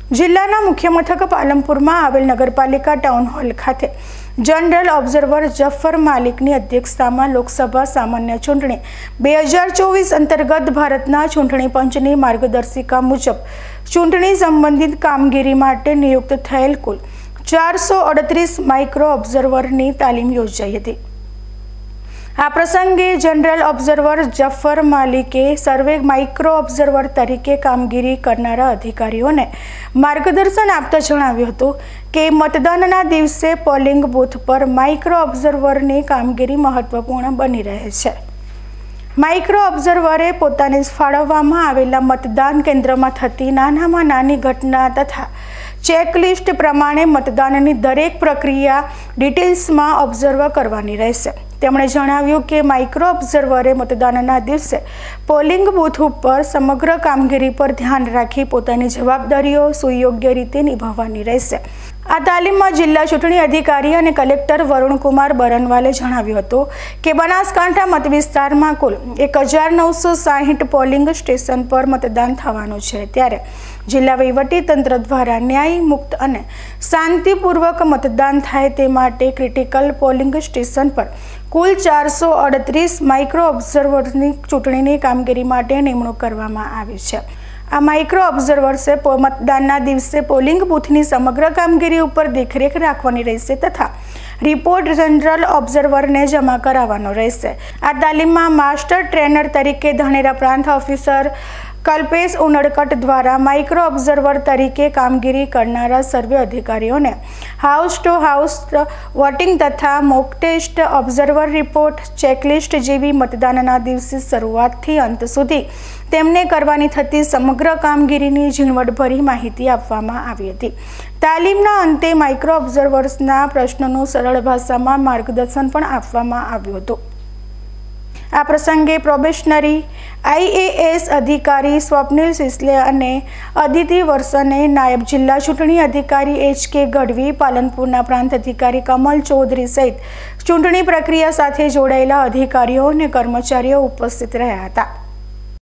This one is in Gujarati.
જિલ્લાના મુખ્ય મથક પાલનપુરમાં આવેલ નગરપાલિકા ટાઉન હોલ ખાતે જનરલ ઓબ્ઝર્વર જફર માલિકની અધ્યક્ષતામાં લોકસભા સામાન્ય ચૂંટણી 2024 અંતર્ગત ભારતના ચૂંટણી પંચની માર્ગદર્શિકા મુજબ ચૂંટણી સંબંધિત કામગીરી માટે નિયુક્ત થયેલ કુલ 438 માઇક્રો ઓબ્ઝર્વરની તાલીમ યોજાઈ હતી। આ પ્રસંગે જનરલ ઓબ્ઝર્વર જફર માલિકે સર્વે માઇક્રો ઓબ્ઝર્વર તરીકે કામગીરી કરનારા અધિકારીઓને માર્ગદર્શન આપતા જણાવ્યું હતું કે મતદાનના દિવસે પોલિંગ બૂથ પર માઇક્રો ઓબ્ઝર્વરની કામગીરી મહત્વપૂર્ણ બની રહે છે। માઇક્રો ઓબ્ઝર્વરે પોતાને ફાળવવામાં આવેલા મતદાન કેન્દ્રમાં થતી નાનામાં નાની ઘટના તથા ચેકલિસ્ટ પ્રમાણે મતદાનની દરેક પ્રક્રિયા ડિટેલ્સમાં ઓબ્ઝર્વ કરવાની રહેશે। તેમણે જણાવ્યું કે માઇક્રો ઓબ્ઝર્વરે મતદાનના દિવસે પોલિંગ બૂથ ઉપર સમગ્ર કામગીરી પર ધ્યાન રાખી પોતાની જવાબદારીઓ સુયોગ્ય રીતે નિભાવવાની રહેશે। આ તાલીમમાં જિલ્લા ચૂંટણી અધિકારી અને કલેક્ટર વરુણકુમાર બરનવાલે જણાવ્યું હતું કે બનાસકાંઠા મત વિસ્તારમાં કુલ 1960 પોલિંગ સ્ટેશન પર મતદાન થવાનું છે, ત્યારે જિલ્લા વહીવટી તંત્ર દ્વારા ન્યાય મુક્ત અને શાંતિપૂર્વક મતદાન થાય તે માટે ક્રિટિકલ પોલિંગ સ્ટેશન પર કુલ 438 માઇક્રો ઓબ્ઝર્વરની ચૂંટણીની કામગીરી માટે નિમણૂક કરવામાં આવી છે। આ માઇક્રો ઓબ્ઝર્વર્સે મતદાનના દિવસે પોલિંગ બૂથની સમગ્ર કામગીરી ઉપર દેખરેખ રાખવાની રહેશે તથા રિપોર્ટ જનરલ ઓબ્ઝર્વરને જમા કરાવવાનો રહેશે। આ તાલીમમાં માસ્ટર ટ્રેનર તરીકે ધાનેરા પ્રાંત ઓફિસર કલ્પેશ ઉનડકટ દ્વારા માઇક્રો ઓબ્ઝર્વર તરીકે કામગીરી કરનારા સર્વે અધિકારીઓને હાઉસ ટુ હાઉસ વોટિંગ તથા mock test, observer report, checklist જેવી મતદાનના દિવસે શરૂઆતથી અંત સુધી તેમને કરવાની થતી સમગ્ર કામગીરીની ઝીણવટભરી માહિતી આપવામાં આવી હતી। તાલીમના અંતે માઇક્રો ઓબ્ઝર્વર્સના પ્રશ્નોનું સરળ ભાષામાં માર્ગદર્શન પણ આપવામાં આવ્યું હતું। આ પ્રસંગે પ્રોબેશનરી IAS અધિકારી સ્વપ્નિલ સિસલે અને અદિતિ વર્ષને, નાયબ જિલ્લા ચૂંટણી અધિકારી HK ગઢવી, પાલનપુરના પ્રાંત અધિકારી કમલ ચૌધરી સહિત ચૂંટણી પ્રક્રિયા સાથે જોડાયેલા અધિકારીઓ અને કર્મચારીઓ ઉપસ્થિત રહ્યા હતા।